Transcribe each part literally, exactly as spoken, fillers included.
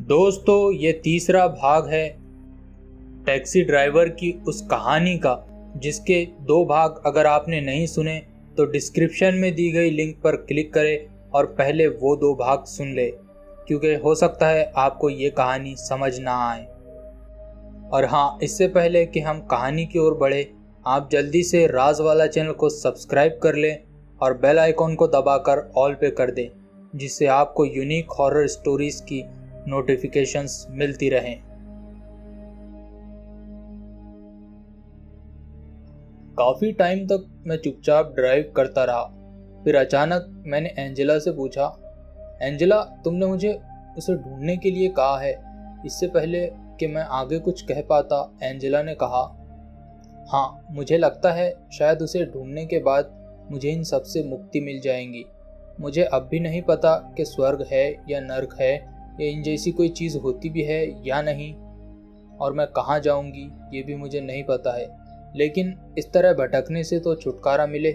दोस्तों, ये तीसरा भाग है टैक्सी ड्राइवर की उस कहानी का, जिसके दो भाग अगर आपने नहीं सुने तो डिस्क्रिप्शन में दी गई लिंक पर क्लिक करें और पहले वो दो भाग सुन ले, क्योंकि हो सकता है आपको ये कहानी समझ ना आए। और हाँ, इससे पहले कि हम कहानी की ओर बढ़े, आप जल्दी से राज वाला चैनल को सब्सक्राइब कर लें और बेल आइकॉन को दबाकर ऑल पे कर दें, जिससे आपको यूनिक हॉरर स्टोरीज की नोटिफिकेशंस मिलती रहें। काफ़ी टाइम तक मैं चुपचाप ड्राइव करता रहा। फिर अचानक मैंने एंजेला से पूछा, एंजेला, तुमने मुझे उसे ढूंढने के लिए कहा है। इससे पहले कि मैं आगे कुछ कह पाता, एंजेला ने कहा, हाँ, मुझे लगता है शायद उसे ढूंढने के बाद मुझे इन सब से मुक्ति मिल जाएगी। मुझे अब भी नहीं पता कि स्वर्ग है या नर्क है, या इन जैसी कोई चीज़ होती भी है या नहीं, और मैं कहाँ जाऊंगी ये भी मुझे नहीं पता है, लेकिन इस तरह भटकने से तो छुटकारा मिले।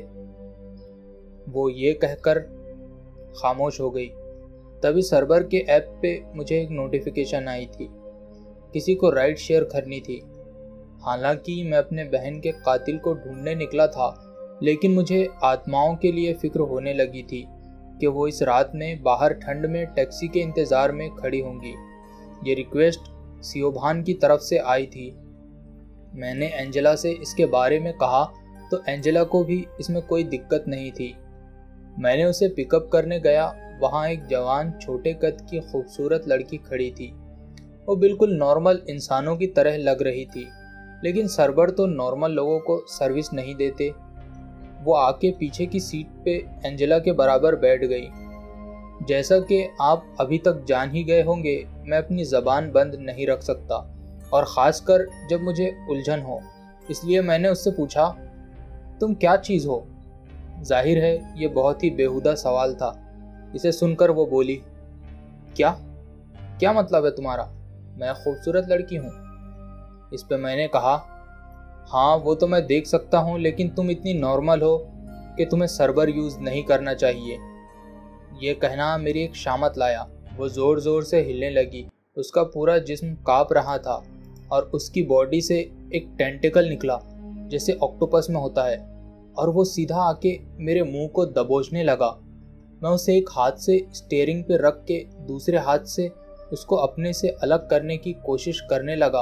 वो ये कहकर खामोश हो गई। तभी सर्वर के ऐप पे मुझे एक नोटिफिकेशन आई थी। किसी को राइड शेयर करनी थी। हालांकि मैं अपने बहन के कातिल को ढूंढने निकला था, लेकिन मुझे आत्माओं के लिए फिक्र होने लगी थी कि वो इस रात में बाहर ठंड में टैक्सी के इंतज़ार में खड़ी होंगी। ये रिक्वेस्ट सियोभान की तरफ से आई थी। मैंने एंजेला से इसके बारे में कहा तो एंजेला को भी इसमें कोई दिक्कत नहीं थी। मैंने उसे पिकअप करने गया। वहाँ एक जवान छोटे कद की खूबसूरत लड़की खड़ी थी। वो बिल्कुल नॉर्मल इंसानों की तरह लग रही थी, लेकिन सर्वर तो नॉर्मल लोगों को सर्विस नहीं देते। वो आके पीछे की सीट पे एंजेला के बराबर बैठ गई। जैसा कि आप अभी तक जान ही गए होंगे, मैं अपनी ज़बान बंद नहीं रख सकता, और ख़ासकर जब मुझे उलझन हो। इसलिए मैंने उससे पूछा, तुम क्या चीज़ हो? जाहिर है ये बहुत ही बेहुदा सवाल था। इसे सुनकर वो बोली, क्या क्या मतलब है तुम्हारा? मैं खूबसूरत लड़की हूँ। इस पे मैंने कहा, हाँ वो तो मैं देख सकता हूँ, लेकिन तुम इतनी नॉर्मल हो कि तुम्हें सर्वर यूज़ नहीं करना चाहिए। ये कहना मेरी एक शामत लाया। वो ज़ोर ज़ोर से हिलने लगी। उसका पूरा जिस्म काँप रहा था और उसकी बॉडी से एक टेंटिकल निकला, जैसे ऑक्टोपस में होता है, और वो सीधा आके मेरे मुंह को दबोचने लगा। मैं उसे एक हाथ से स्टीयरिंग पे रख के दूसरे हाथ से उसको अपने से अलग करने की कोशिश करने लगा,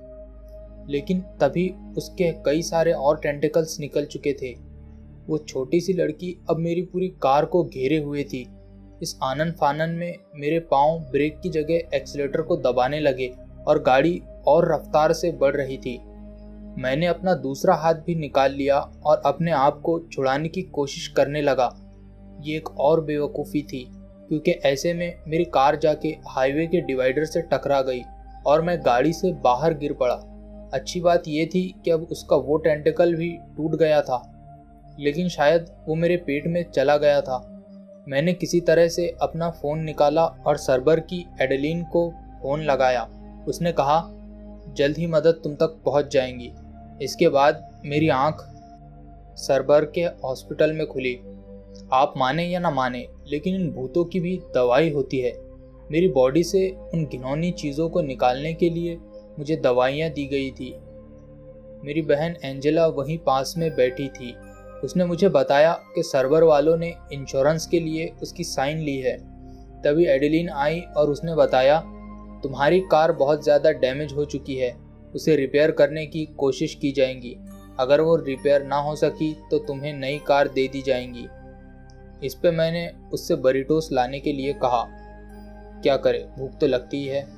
लेकिन तभी उसके कई सारे और टेंटिकल्स निकल चुके थे। वो छोटी सी लड़की अब मेरी पूरी कार को घेरे हुए थी। इस आनन फानन में मेरे पाँव ब्रेक की जगह एक्सीलेटर को दबाने लगे और गाड़ी और रफ्तार से बढ़ रही थी। मैंने अपना दूसरा हाथ भी निकाल लिया और अपने आप को छुड़ाने की कोशिश करने लगा। ये एक और बेवकूफ़ी थी, क्योंकि ऐसे में मेरी कार जाके हाईवे के डिवाइडर से टकरा गई और मैं गाड़ी से बाहर गिर पड़ा। अच्छी बात यह थी कि अब उसका वो टेंटिकल भी टूट गया था, लेकिन शायद वो मेरे पेट में चला गया था। मैंने किसी तरह से अपना फ़ोन निकाला और सर्वर की एडेलिन को फ़ोन लगाया। उसने कहा, जल्द ही मदद तुम तक पहुंच जाएंगी। इसके बाद मेरी आंख सर्वर के हॉस्पिटल में खुली। आप माने या ना माने, लेकिन इन भूतों की भी दवाई होती है। मेरी बॉडी से उन घिनौनी चीज़ों को निकालने के लिए मुझे दवाइयाँ दी गई थी। मेरी बहन एंजेला वहीं पास में बैठी थी। उसने मुझे बताया कि सर्वर वालों ने इंश्योरेंस के लिए उसकी साइन ली है। तभी एडेलिन आई और उसने बताया, तुम्हारी कार बहुत ज़्यादा डैमेज हो चुकी है, उसे रिपेयर करने की कोशिश की जाएगी। अगर वो रिपेयर ना हो सकी तो तुम्हें नई कार दे दी जाएंगी। इस पे मैंने उससे बरीटोस लाने के लिए कहा। क्या करे, भूख तो लगती ही है।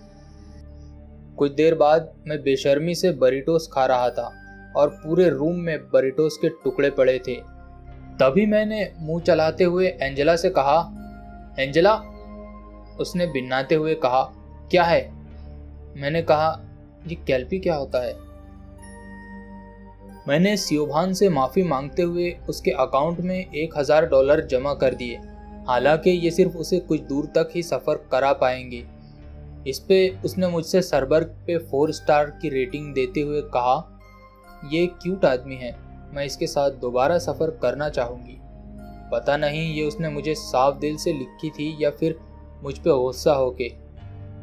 कुछ देर बाद मैं बेशर्मी से बरीटोस खा रहा था और पूरे रूम में बरीटोस के टुकड़े पड़े थे। तभी मैंने मुंह चलाते हुए एंजेला से कहा, एंजेला। उसने बिन्नाते हुए कहा, क्या है? मैंने कहा, ये कैल्पी क्या होता है? मैंने सियोभान से माफ़ी मांगते हुए उसके अकाउंट में एक हज़ार डॉलर जमा कर दिए। हालांकि ये सिर्फ उसे कुछ दूर तक ही सफ़र करा पाएंगे। इस पे उसने मुझसे सर्वर पे फोर स्टार की रेटिंग देते हुए कहा, ये क्यूट आदमी है, मैं इसके साथ दोबारा सफ़र करना चाहूँगी। पता नहीं ये उसने मुझे साफ दिल से लिखी थी या फिर मुझ पे गुस्सा होके।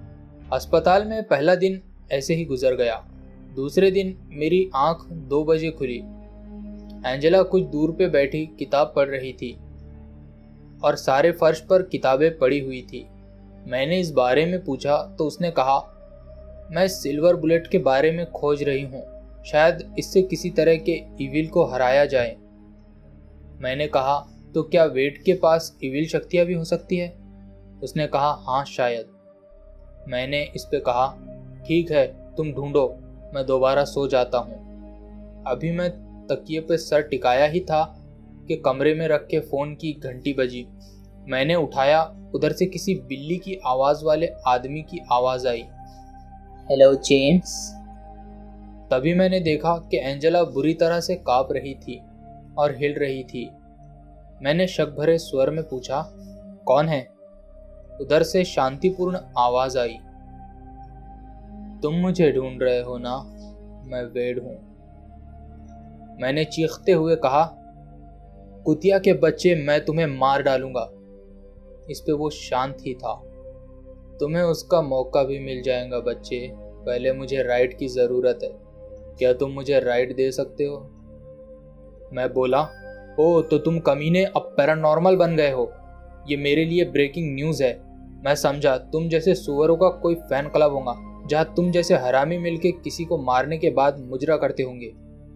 अस्पताल में पहला दिन ऐसे ही गुजर गया। दूसरे दिन मेरी आंख दो बजे खुली। एंजेला कुछ दूर पे बैठी किताब पढ़ रही थी और सारे फर्श पर किताबें पड़ी हुई थी। मैंने इस बारे में पूछा तो उसने कहा, मैं सिल्वर बुलेट के बारे में खोज रही हूँ, शायद इससे किसी तरह के इविल को हराया जाए। मैंने कहा, तो क्या वेड के पास इविल शक्तियाँ भी हो सकती है? उसने कहा, हाँ शायद। मैंने इस पे कहा, ठीक है तुम ढूंढो, मैं दोबारा सो जाता हूँ। अभी मैं तकिए पे सर टिकाया ही था कि कमरे में रखे फ़ोन की घंटी बजी। मैंने उठाया, उधर से किसी बिल्ली की आवाज़ वाले आदमी की आवाज़ आई, हेलो जेम्स। तभी मैंने देखा कि एंजेला बुरी तरह से काँप रही थी और हिल रही थी। मैंने शक भरे स्वर में पूछा, कौन है? उधर से शांतिपूर्ण आवाज़ आई, तुम मुझे ढूंढ रहे हो ना, मैं वेड हूँ। मैंने चीखते हुए कहा, कुतिया के बच्चे, मैं तुम्हें मार डालूंगा। इस पे वो शांत ही था। तुम्हें उसका मौका भी मिल जाएगा बच्चे, पहले मुझे राइड की ज़रूरत है। क्या तुम मुझे राइड दे सकते हो? मैं बोला, ओ तो तुम कमीने अब पैरानॉर्मल बन गए हो। ये मेरे लिए ब्रेकिंग न्यूज़ है। मैं समझा तुम जैसे सुअरों का कोई फैन क्लब होगा जहाँ तुम जैसे हरामी मिलके किसी को मारने के बाद मुजरा करते होंगे।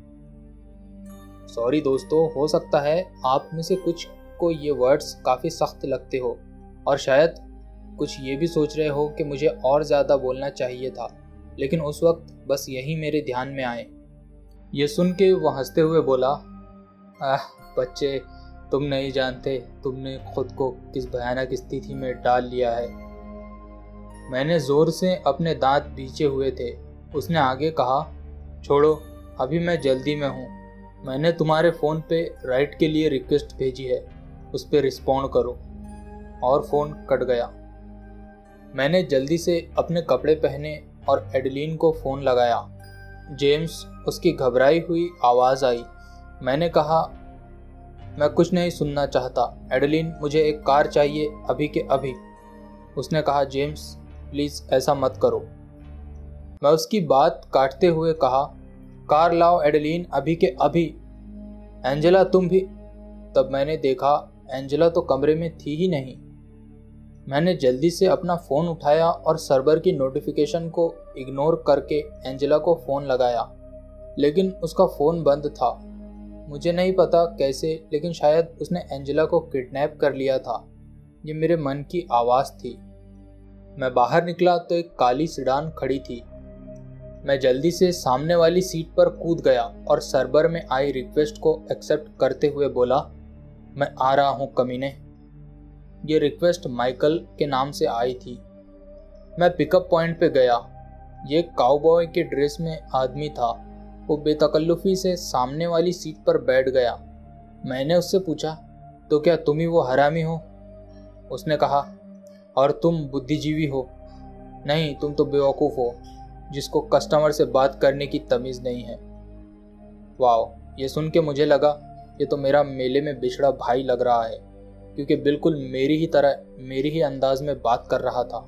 सॉरी दोस्तों, हो सकता है आप में से कुछ को ये वर्ड्स काफ़ी सख्त लगते हो और शायद कुछ ये भी सोच रहे हो कि मुझे और ज़्यादा बोलना चाहिए था, लेकिन उस वक्त बस यही मेरे ध्यान में आए। ये सुन के वो हंसते हुए बोला, आह बच्चे, तुम नहीं जानते तुमने खुद को किस भयानक स्थिति में डाल लिया है। मैंने ज़ोर से अपने दांत भींचे हुए थे। उसने आगे कहा, छोड़ो, अभी मैं जल्दी में हूँ। मैंने तुम्हारे फ़ोन पे राइड के लिए रिक्वेस्ट भेजी है, उस पर रिस्पॉन्ड करो। और फ़ोन कट गया। मैंने जल्दी से अपने कपड़े पहने और एडलिन को फ़ोन लगाया। जेम्स, उसकी घबराई हुई आवाज़ आई। मैंने कहा, मैं कुछ नहीं सुनना चाहता एडलिन, मुझे एक कार चाहिए अभी के अभी। उसने कहा, जेम्स प्लीज़ ऐसा मत करो। मैं उसकी बात काटते हुए कहा, कार लाओ एडलिन, अभी के अभी। एंजेला तुम भी। तब मैंने देखा एंजेला तो कमरे में थी ही नहीं। मैंने जल्दी से अपना फ़ोन उठाया और सर्वर की नोटिफिकेशन को इग्नोर करके एंजेला को फ़ोन लगाया, लेकिन उसका फ़ोन बंद था। मुझे नहीं पता कैसे, लेकिन शायद उसने एंजेला को किडनैप कर लिया था। ये मेरे मन की आवाज़ थी। मैं बाहर निकला तो एक काली सीडान खड़ी थी। मैं जल्दी से सामने वाली सीट पर कूद गया और सर्वर में आई रिक्वेस्ट को एक्सेप्ट करते हुए बोला, मैं आ रहा हूँ कमीने। ये रिक्वेस्ट माइकल के नाम से आई थी। मैं पिकअप पॉइंट पे गया। ये काउबॉय के ड्रेस में आदमी था। वो बेतकल्लुफ़ी से सामने वाली सीट पर बैठ गया। मैंने उससे पूछा, तो क्या तुम ही वो हरामी हो? उसने कहा, और तुम बुद्धिजीवी हो? नहीं, तुम तो बेवकूफ़ हो जिसको कस्टमर से बात करने की तमीज़ नहीं है। वाह, ये सुन के मुझे लगा ये तो मेरा मेले में बिछड़ा भाई लग रहा है, क्योंकि बिल्कुल मेरी ही तरह मेरी ही अंदाज में बात कर रहा था।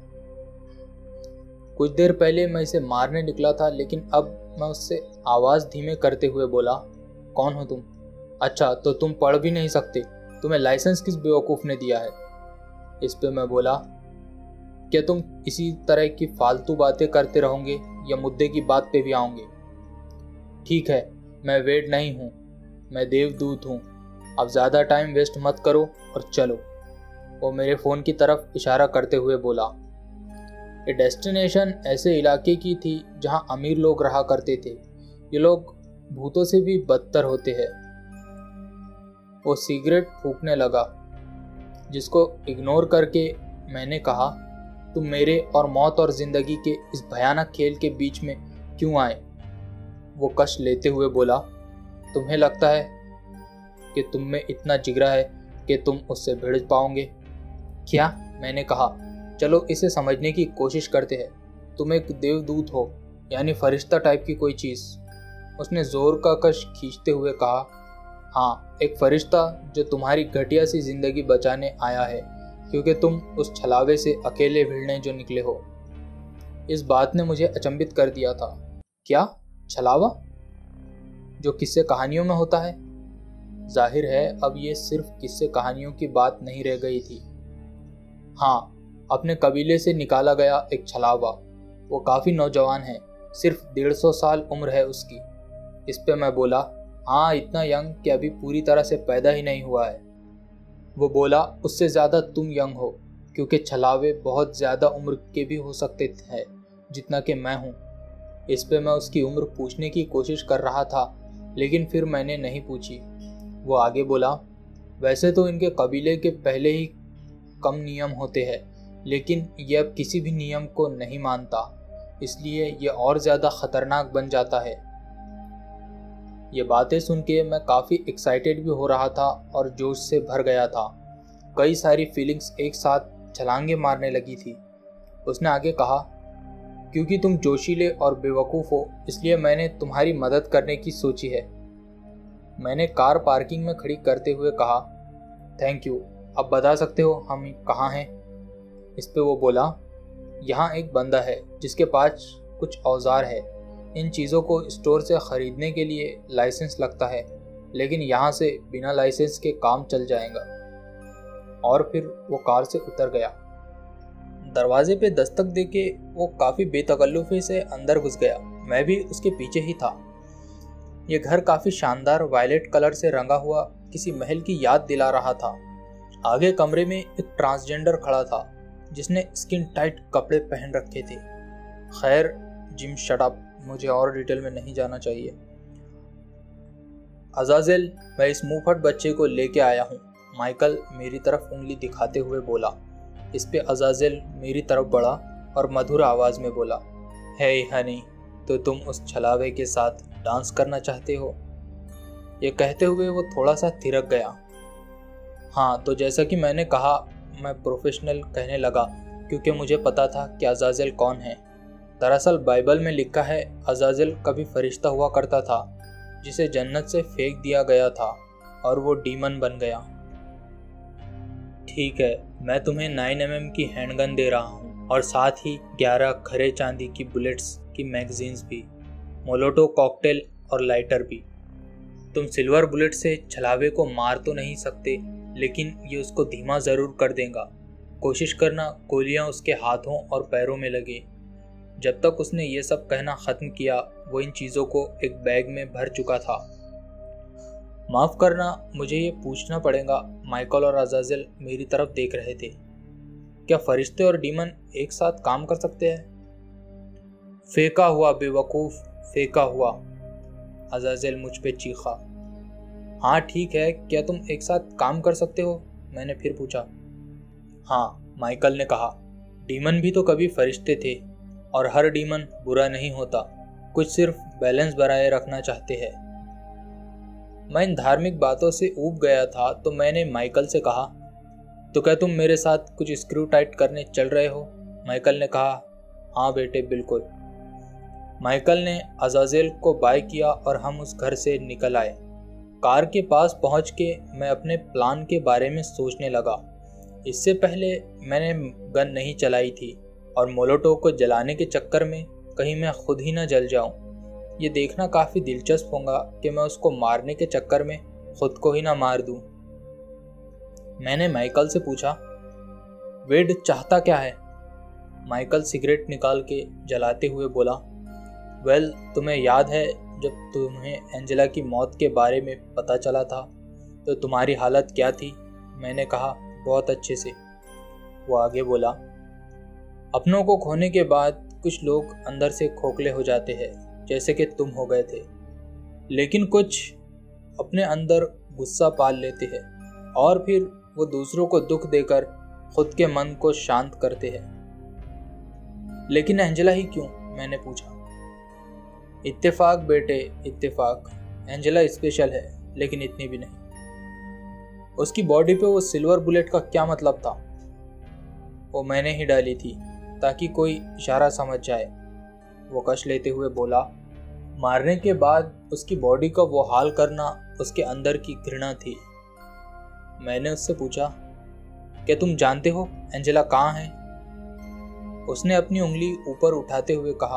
कुछ देर पहले मैं इसे मारने निकला था, लेकिन अब मैं उससे आवाज़ धीमे करते हुए बोला, कौन हो तुम? अच्छा, तो तुम पढ़ भी नहीं सकते? तुम्हें लाइसेंस किस बेवकूफ़ ने दिया है? इस पे मैं बोला, क्या तुम इसी तरह की फालतू बातें करते रहोगे या मुद्दे की बात पे भी आओगे? ठीक है, मैं वेड नहीं हूँ, मैं देवदूत हूँ। अब ज़्यादा टाइम वेस्ट मत करो और चलो। वो मेरे फ़ोन की तरफ इशारा करते हुए बोला। ये डेस्टिनेशन ऐसे इलाके की थी जहाँ अमीर लोग रहा करते थे। ये लोग भूतों से भी बदतर होते हैं। वो सिगरेट फूंकने लगा, जिसको इग्नोर करके मैंने कहा, तुम मेरे और मौत और ज़िंदगी के इस भयानक खेल के बीच में क्यों आए? वो कष्ट लेते हुए बोला, तुम्हें लगता है कि तुम में इतना जिगरा है कि तुम उससे भिड़ पाओगे क्या? मैंने कहा, चलो इसे समझने की कोशिश करते हैं। तुम एक देवदूत हो, यानी फरिश्ता टाइप की कोई चीज़। उसने जोर का कश खींचते हुए कहा, हाँ, एक फरिश्ता जो तुम्हारी घटिया सी जिंदगी बचाने आया है, क्योंकि तुम उस छलावे से अकेले भिड़ने जो निकले हो। इस बात ने मुझे अचंभित कर दिया था। क्या छलावा, जो किस्से कहानियों में होता है? जाहिर है अब ये सिर्फ किस्से कहानियों की बात नहीं रह गई थी। हाँ, अपने कबीले से निकाला गया एक छलावा। वो काफ़ी नौजवान है, सिर्फ डेढ़ सौ साल उम्र है उसकी। इस पे मैं बोला, हाँ इतना यंग कि अभी पूरी तरह से पैदा ही नहीं हुआ है। वो बोला, उससे ज़्यादा तुम यंग हो, क्योंकि छलावे बहुत ज़्यादा उम्र के भी हो सकते हैं जितना कि मैं हूँ। इस पे मैं उसकी उम्र पूछने की कोशिश कर रहा था, लेकिन फिर मैंने नहीं पूछी। वो आगे बोला, वैसे तो इनके कबीले के पहले ही कम नियम होते हैं, लेकिन यह अब किसी भी नियम को नहीं मानता, इसलिए यह और ज़्यादा ख़तरनाक बन जाता है। ये बातें सुन के मैं काफ़ी एक्साइटेड भी हो रहा था और जोश से भर गया था। कई सारी फीलिंग्स एक साथ छलांगे मारने लगी थी। उसने आगे कहा, क्योंकि तुम जोशीले और बेवकूफ़ हो, इसलिए मैंने तुम्हारी मदद करने की सोची है। मैंने कार पार्किंग में खड़ी करते हुए कहा, थैंक यू, अब बता सकते हो हम कहाँ हैं? इस पे वो बोला, यहाँ एक बंदा है जिसके पास कुछ औजार है। इन चीज़ों को स्टोर से ख़रीदने के लिए लाइसेंस लगता है, लेकिन यहाँ से बिना लाइसेंस के काम चल जाएगा। और फिर वो कार से उतर गया। दरवाजे पे दस्तक देके वो काफ़ी बेतकल्लुफ़ी से अंदर घुस गया। मैं भी उसके पीछे ही था। ये घर काफ़ी शानदार वायलेट कलर से रंगा हुआ किसी महल की याद दिला रहा था। आगे कमरे में एक ट्रांसजेंडर खड़ा था जिसने स्किन टाइट कपड़े पहन रखे थे। खैर जिम शट अप, मुझे और डिटेल में नहीं जाना चाहिए। अज़ाज़ेल, मैं इस मुंहफट बच्चे को लेके आया हूँ, माइकल मेरी तरफ उंगली दिखाते हुए बोला। इस पे अज़ाज़ेल मेरी तरफ बढ़ा और मधुर आवाज़ में बोला, हे हनी, तो तुम उस छलावे के साथ डांस करना चाहते हो? ये कहते हुए वो थोड़ा सा थिरक गया। हाँ, तो जैसा कि मैंने कहा, मैं प्रोफेशनल कहने लगा क्योंकि मुझे पता था कि अज़ाज़ेल कौन है। दरअसल बाइबल में लिखा है, अज़ाज़ेल कभी फरिश्ता हुआ करता था जिसे जन्नत से फेंक दिया गया था और वो डीमन बन गया। ठीक है, मैं तुम्हें नाइन एम एम की हैंडगन दे रहा हूँ और साथ ही ग्यारह खरे चांदी की बुलेट्स की मैगजीन्स भी, मोलोटो कॉकटेल और लाइटर भी। तुम सिल्वर बुलेट से छलावे को मार तो नहीं सकते, लेकिन ये उसको धीमा ज़रूर कर देगा। कोशिश करना गोलियां उसके हाथों और पैरों में लगे। जब तक उसने ये सब कहना ख़त्म किया, वो इन चीज़ों को एक बैग में भर चुका था। माफ़ करना, मुझे ये पूछना पड़ेगा, माइकल और अज़ाज़ेल मेरी तरफ देख रहे थे, क्या फरिश्ते और डीमन एक साथ काम कर सकते हैं? फेंका हुआ बेवकूफ़, फेंका हुआ, अज़ाज़ेल मुझ पे चीखा। हाँ ठीक है, क्या तुम एक साथ काम कर सकते हो? मैंने फिर पूछा। हाँ, माइकल ने कहा, डीमन भी तो कभी फरिश्ते थे और हर डीमन बुरा नहीं होता, कुछ सिर्फ बैलेंस बनाए रखना चाहते हैं। मैं इन धार्मिक बातों से ऊब गया था, तो मैंने माइकल से कहा, तो क्या तुम मेरे साथ कुछ स्क्रू टाइट करने चल रहे हो? माइकल ने कहा, हाँ बेटे बिल्कुल। माइकल ने अज़ाज़ेल को बाय किया और हम उस घर से निकल आए। कार के पास पहुंच के मैं अपने प्लान के बारे में सोचने लगा। इससे पहले मैंने गन नहीं चलाई थी और मोलोटो को जलाने के चक्कर में कहीं मैं खुद ही न जल जाऊं। ये देखना काफ़ी दिलचस्प होगा कि मैं उसको मारने के चक्कर में खुद को ही ना मार दूं। मैंने माइकल से पूछा, वेड चाहता क्या है? माइकल सिगरेट निकाल के जलाते हुए बोला, वेल तुम्हें याद है जब तुम्हें एंजेला की मौत के बारे में पता चला था तो तुम्हारी हालत क्या थी? मैंने कहा, बहुत अच्छे से। वो आगे बोला, अपनों को खोने के बाद कुछ लोग अंदर से खोखले हो जाते हैं, जैसे कि तुम हो गए थे, लेकिन कुछ अपने अंदर गुस्सा पाल लेते हैं और फिर वो दूसरों को दुख देकर खुद के मन को शांत करते हैं। लेकिन एंजेला ही क्यों? मैंने पूछा। इत्तेफाक बेटे, इत्तेफाक। एंजेला स्पेशल है, लेकिन इतनी भी नहीं। उसकी बॉडी पे वो सिल्वर बुलेट का क्या मतलब था? वो मैंने ही डाली थी ताकि कोई इशारा समझ जाए। वो कश लेते हुए बोला, मारने के बाद उसकी बॉडी का वो हाल करना उसके अंदर की घृणा थी। मैंने उससे पूछा, क्या तुम जानते हो एंजेला कहाँ है? उसने अपनी उंगली ऊपर उठाते हुए कहा,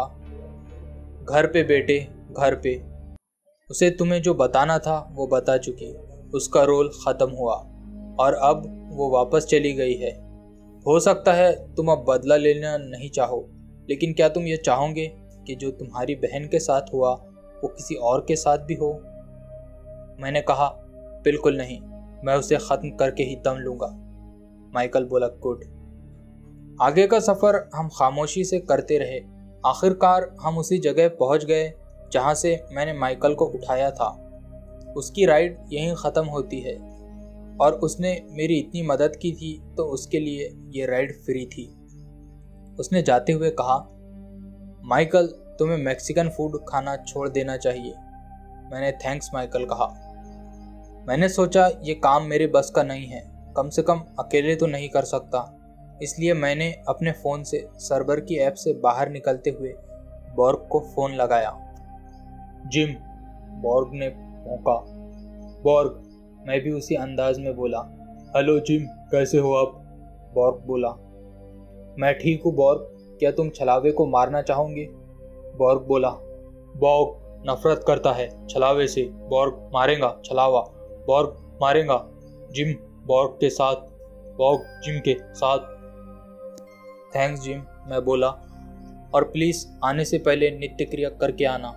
घर पे बेटे, घर पे। उसे तुम्हें जो बताना था वो बता चुकी। उसका रोल ख़त्म हुआ और अब वो वापस चली गई है। हो सकता है तुम अब बदला लेना नहीं चाहो, लेकिन क्या तुम ये चाहोगे कि जो तुम्हारी बहन के साथ हुआ वो किसी और के साथ भी हो? मैंने कहा, बिल्कुल नहीं, मैं उसे ख़त्म करके ही दम लूँगा। माइकल बोला, गुड। आगे का सफ़र हम खामोशी से करते रहे। आखिरकार हम उसी जगह पहुंच गए जहां से मैंने माइकल को उठाया था। उसकी राइड यहीं ख़त्म होती है और उसने मेरी इतनी मदद की थी तो उसके लिए ये राइड फ्री थी। उसने जाते हुए कहा, माइकल, तुम्हें मैक्सिकन फूड खाना छोड़ देना चाहिए। मैंने थैंक्स माइकल कहा। मैंने सोचा ये काम मेरे बस का नहीं है, कम से कम अकेले तो नहीं कर सकता। इसलिए मैंने अपने फ़ोन से सर्वर की ऐप से बाहर निकलते हुए बॉर्ग को फ़ोन लगाया। जिम, बॉर्ग ने भौंका। बॉर्ग, मैं भी उसी अंदाज में बोला। हेलो जिम, कैसे हो आप? बॉर्ग बोला। मैं ठीक हूँ बॉर्ग, क्या तुम छलावे को मारना चाहोगे? बॉर्ग बोला। बॉर्ग नफरत करता है छलावे से। बॉर्ग मारेगा छलावा। बॉर्ग मारेगा। जिम बॉर्ग के साथ। बॉर्ग जिम के साथ। थैंक्स जिम, मैं बोला, और प्लीज़ आने से पहले नित्य क्रिया करके आना।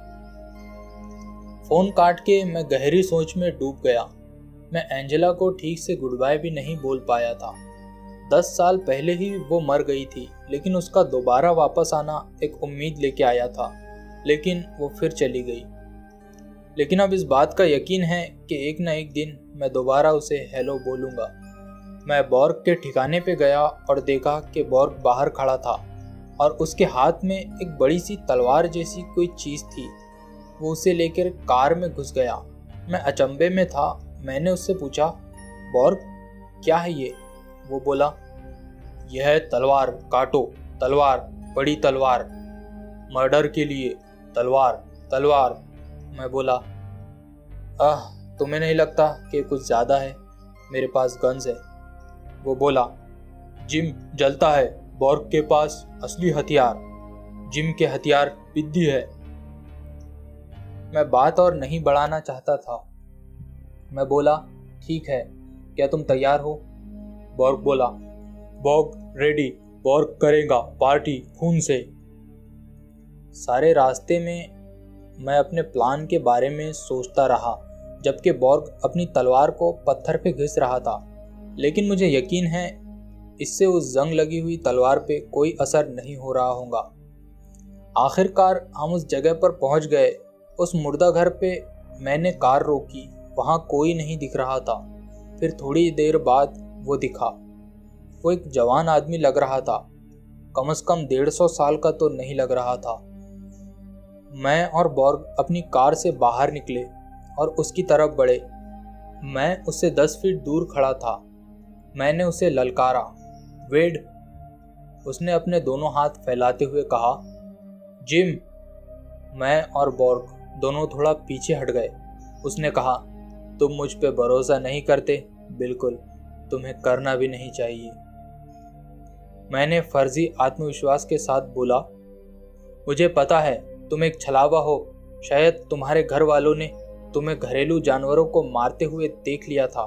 फ़ोन काट के मैं गहरी सोच में डूब गया। मैं एंजेला को ठीक से गुड बाय भी नहीं बोल पाया था। दस साल पहले ही वो मर गई थी, लेकिन उसका दोबारा वापस आना एक उम्मीद लेके आया था, लेकिन वो फिर चली गई। लेकिन अब इस बात का यकीन है कि एक न एक दिन मैं दोबारा उसे हेलो बोलूँगा। मैं बॉर्ग के ठिकाने पे गया और देखा कि बॉर्ग बाहर खड़ा था और उसके हाथ में एक बड़ी सी तलवार जैसी कोई चीज़ थी। वो उसे लेकर कार में घुस गया। मैं अचंभे में था। मैंने उससे पूछा, बॉर्ग, क्या है ये? वो बोला, यह है तलवार, काटो, तलवार, बड़ी तलवार, मर्डर के लिए, तलवार, तलवार। मैं बोला, आह, तुम्हें नहीं लगता कि कुछ ज़्यादा है? मेरे पास गन्स है। वो बोला, जिम जलता है, बॉर्ग के पास असली हथियार, जिम के हथियार बिद्दी है। मैं बात और नहीं बढ़ाना चाहता था। मैं बोला, ठीक है, क्या तुम तैयार हो? बॉर्ग बोला, बॉर्ग रेडी, बॉर्ग करेगा पार्टी खून से। सारे रास्ते में मैं अपने प्लान के बारे में सोचता रहा, जबकि बॉर्ग अपनी तलवार को पत्थर पे घिस रहा था। लेकिन मुझे यकीन है इससे उस जंग लगी हुई तलवार पे कोई असर नहीं हो रहा होगा। आखिरकार हम उस जगह पर पहुंच गए। उस मुर्दा घर पे मैंने कार रोकी। वहाँ कोई नहीं दिख रहा था। फिर थोड़ी देर बाद वो दिखा। वो एक जवान आदमी लग रहा था। कम से कम डेढ़ सौ साल का तो नहीं लग रहा था। मैं और बॉर्ग अपनी कार से बाहर निकले और उसकी तरफ बढ़े। मैं उससे दस फीट दूर खड़ा था। मैंने उसे ललकारा, वेड। उसने अपने दोनों हाथ फैलाते हुए कहा, जिम। मैं और बॉर्ग दोनों थोड़ा पीछे हट गए। उसने कहा, तुम मुझ पे भरोसा नहीं करते? बिल्कुल, तुम्हें करना भी नहीं चाहिए। मैंने फर्जी आत्मविश्वास के साथ बोला, मुझे पता है तुम एक छलावा हो। शायद तुम्हारे घर वालों ने तुम्हें घरेलू जानवरों को मारते हुए देख लिया था।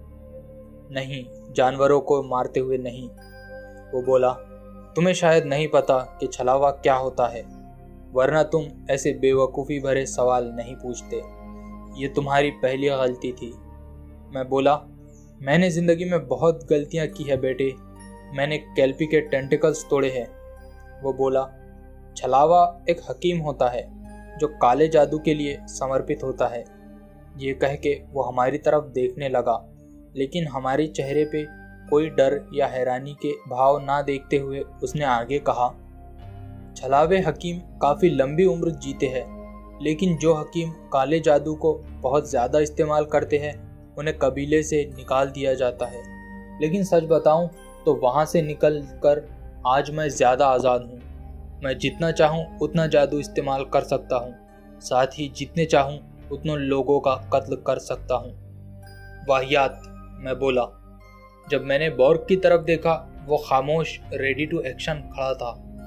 नहीं, जानवरों को मारते हुए नहीं, वो बोला। तुम्हें शायद नहीं पता कि छलावा क्या होता है, वरना तुम ऐसे बेवकूफ़ी भरे सवाल नहीं पूछते। ये तुम्हारी पहली गलती थी। मैं बोला, मैंने ज़िंदगी में बहुत गलतियाँ की है बेटे। मैंने कैल्पी के टेंटिकल्स तोड़े हैं। वो बोला, छलावा एक हकीम होता है जो काले जादू के लिए समर्पित होता है। ये कह के वो हमारी तरफ देखने लगा, लेकिन हमारे चेहरे पे कोई डर या हैरानी के भाव ना देखते हुए उसने आगे कहा, छलावे हकीम काफ़ी लंबी उम्र जीते हैं, लेकिन जो हकीम काले जादू को बहुत ज़्यादा इस्तेमाल करते हैं उन्हें कबीले से निकाल दिया जाता है। लेकिन सच बताऊं तो वहाँ से निकल कर आज मैं ज़्यादा आज़ाद हूँ। मैं जितना चाहूँ उतना जादू इस्तेमाल कर सकता हूँ, साथ ही जितने चाहूँ उतनों लोगों का कत्ल कर सकता हूँ। वाहियात, मैं बोला। जब मैंने बॉर्ग की तरफ देखा, वो खामोश रेडी टू एक्शन खड़ा था।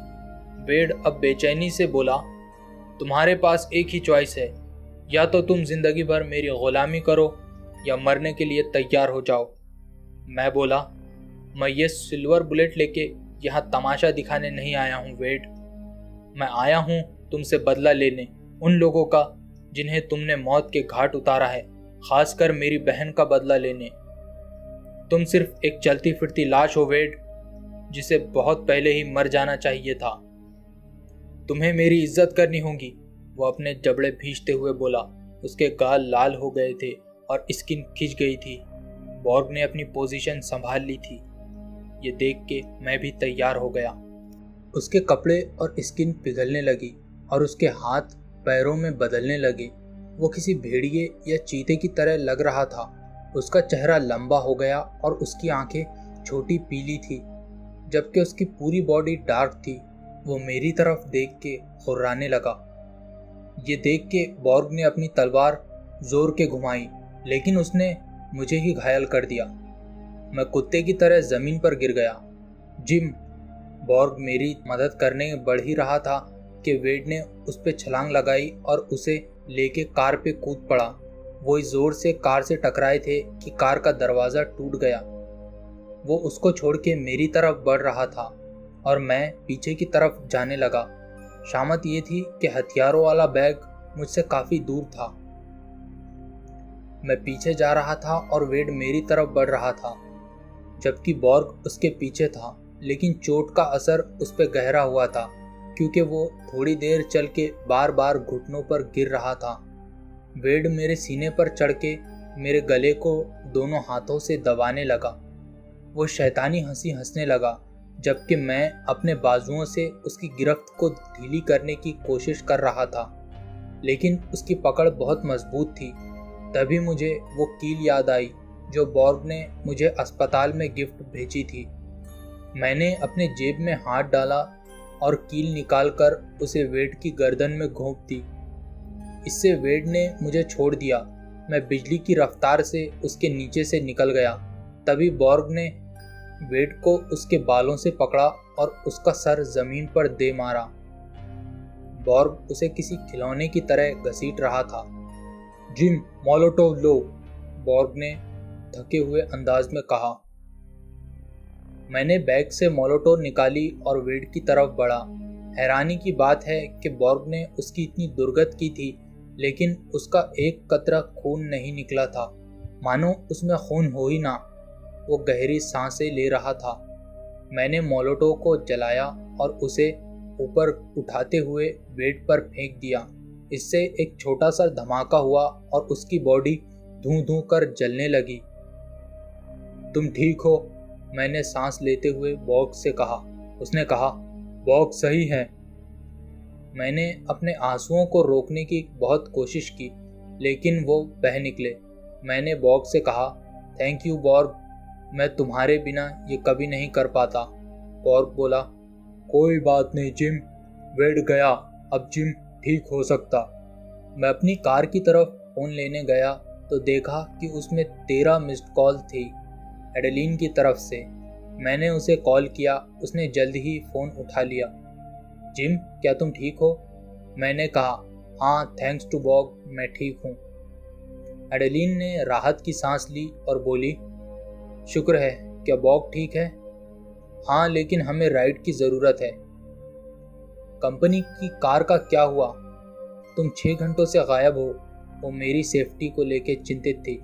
वेड अब बेचैनी से बोला, तुम्हारे पास एक ही चॉइस है, या तो तुम जिंदगी भर मेरी गुलामी करो या मरने के लिए तैयार हो जाओ। मैं बोला, मैं ये सिल्वर बुलेट लेके यहाँ तमाशा दिखाने नहीं आया हूँ वेड। मैं आया हूँ तुमसे बदला लेने, उन लोगों का जिन्हें तुमने मौत के घाट उतारा है, खासकर मेरी बहन का बदला लेने। तुम सिर्फ एक चलती फिरती लाश हो वेड, जिसे बहुत पहले ही मर जाना चाहिए था। तुम्हें मेरी इज्जत करनी होगी, वो अपने जबड़े भींचते हुए बोला। उसके गाल लाल हो गए थे और स्किन खिंच गई थी। बॉर्ग ने अपनी पोजीशन संभाल ली थी। ये देख के मैं भी तैयार हो गया। उसके कपड़े और स्किन पिघलने लगी और उसके हाथ पैरों में बदलने लगे। वो किसी भेड़िए या चीते की तरह लग रहा था। उसका चेहरा लंबा हो गया और उसकी आंखें छोटी पीली थी, जबकि उसकी पूरी बॉडी डार्क थी। वो मेरी तरफ देख के हुर्राने लगा। ये देख के बॉर्ग ने अपनी तलवार जोर के घुमाई, लेकिन उसने मुझे ही घायल कर दिया। मैं कुत्ते की तरह जमीन पर गिर गया। जिम, बॉर्ग मेरी मदद करने बढ़ ही रहा था कि वेड ने उस पर छलांग लगाई और उसे लेके कार पे कूद पड़ा। वो इस जोर से कार से टकराए थे कि कार का दरवाज़ा टूट गया। वो उसको छोड़ के मेरी तरफ बढ़ रहा था और मैं पीछे की तरफ जाने लगा। शामत ये थी कि हथियारों वाला बैग मुझसे काफ़ी दूर था। मैं पीछे जा रहा था और वेड मेरी तरफ बढ़ रहा था, जबकि बॉर्ग उसके पीछे था। लेकिन चोट का असर उस पर गहरा हुआ था, क्योंकि वो थोड़ी देर चल के बार बार घुटनों पर गिर रहा था। वेड मेरे सीने पर चढ़ के मेरे गले को दोनों हाथों से दबाने लगा। वो शैतानी हंसी हंसने लगा, जबकि मैं अपने बाजुओं से उसकी गिरफ्त को ढीली करने की कोशिश कर रहा था, लेकिन उसकी पकड़ बहुत मजबूत थी। तभी मुझे वो कील याद आई जो बॉर्ग ने मुझे अस्पताल में गिफ्ट भेजी थी। मैंने अपने जेब में हाथ डाला और कील निकालकर उसे वेड की गर्दन में घोंप दी। इससे वेड ने मुझे छोड़ दिया। मैं बिजली की रफ्तार से उसके नीचे से निकल गया। तभी बॉर्ग ने वेड को उसके बालों से पकड़ा और उसका सर जमीन पर दे मारा। बॉर्ग उसे किसी खिलौने की तरह घसीट रहा था। जिम, मोलोटोव लो, बॉर्ग ने थके हुए अंदाज में कहा। मैंने बैग से मोलोटोव निकाली और वेड की तरफ बढ़ा। हैरानी की बात है कि बॉर्ग ने उसकी इतनी दुर्गत की थी, लेकिन उसका एक कतरा खून नहीं निकला था, मानो उसमें खून हो ही ना। वो गहरी सांसें ले रहा था। मैंने मोलोटोव को जलाया और उसे ऊपर उठाते हुए वेड पर फेंक दिया। इससे एक छोटा सा धमाका हुआ और उसकी बॉडी धूं धूं कर जलने लगी। तुम ठीक हो? मैंने सांस लेते हुए बॉर्ग से कहा। उसने कहा, बॉर्ग सही है। मैंने अपने आंसुओं को रोकने की बहुत कोशिश की, लेकिन वो बह निकले। मैंने बॉर्ग से कहा, थैंक यू बॉर्ग, मैं तुम्हारे बिना ये कभी नहीं कर पाता। बॉर्ग बोला, कोई बात नहीं जिम, वेड गया, अब जिम ठीक हो सकता। मैं अपनी कार की तरफ फ़ोन लेने गया तो देखा कि उसमें तेरह मिस्ड कॉल थी एडेलीन की तरफ से। मैंने उसे कॉल किया। उसने जल्द ही फ़ोन उठा लिया। जिम, क्या तुम ठीक हो? मैंने कहा, हाँ थैंक्स टू बॉर्ग, मैं ठीक हूँ। एडेलीन ने राहत की सांस ली और बोली, शुक्र है, क्या बॉर्ग ठीक है? हाँ, लेकिन हमें राइड की ज़रूरत है। कंपनी की कार का क्या हुआ? तुम छः घंटों से गायब हो। वो मेरी सेफ्टी को लेकर चिंतित थी।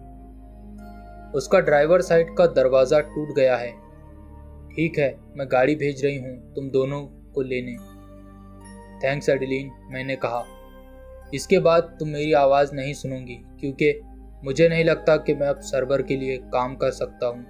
उसका ड्राइवर साइड का दरवाज़ा टूट गया है। ठीक है, मैं गाड़ी भेज रही हूँ तुम दोनों को लेने। थैंक्स एडेलीन, मैंने कहा। इसके बाद तुम मेरी आवाज़ नहीं सुनोगी, क्योंकि मुझे नहीं लगता कि मैं अब सर्वर के लिए काम कर सकता हूँ।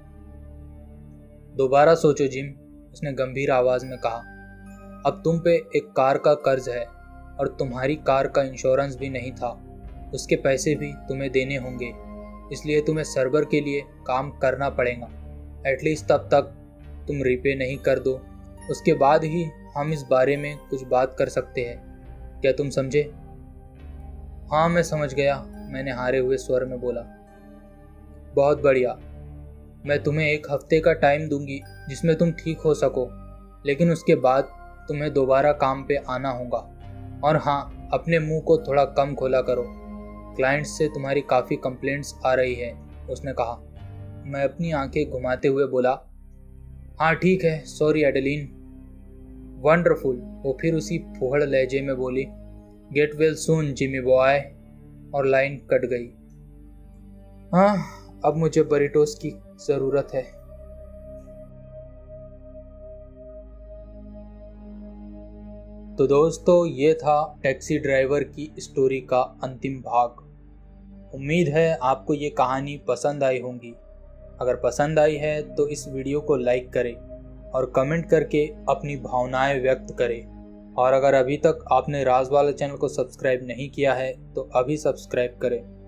दोबारा सोचो जिम, उसने गंभीर आवाज़ में कहा। अब तुम पे एक कार का कर्ज है और तुम्हारी कार का इंश्योरेंस भी नहीं था। उसके पैसे भी तुम्हें देने होंगे, इसलिए तुम्हें सर्वर के लिए काम करना पड़ेगा। एटलीस्ट तब तक तुम रिपे नहीं कर दो, उसके बाद ही हम इस बारे में कुछ बात कर सकते हैं। क्या तुम समझे? हाँ, मैं समझ गया, मैंने हारे हुए स्वर में बोला। बहुत बढ़िया, मैं तुम्हें एक हफ्ते का टाइम दूंगी जिसमें तुम ठीक हो सको, लेकिन उसके बाद तुम्हें दोबारा काम पे आना होगा। और हाँ, अपने मुंह को थोड़ा कम खोला करो, क्लाइंट्स से तुम्हारी काफ़ी कंप्लेंट्स आ रही है, उसने कहा। मैं अपनी आंखें घुमाते हुए बोला, हाँ ठीक है, सॉरी एडेलिन। वंडरफुल, वो फिर उसी फूहड़ लहजे में बोली, get well soon Jimmy boy, और लाइन कट गई। हाँ, अब मुझे बरिटोस की ज़रूरत है। तो दोस्तों, ये था टैक्सी ड्राइवर की स्टोरी का अंतिम भाग। उम्मीद है आपको ये कहानी पसंद आई होगी। अगर पसंद आई है तो इस वीडियो को लाइक करें और कमेंट करके अपनी भावनाएं व्यक्त करें। और अगर अभी तक आपने राज वाला चैनल को सब्सक्राइब नहीं किया है तो अभी सब्सक्राइब करें।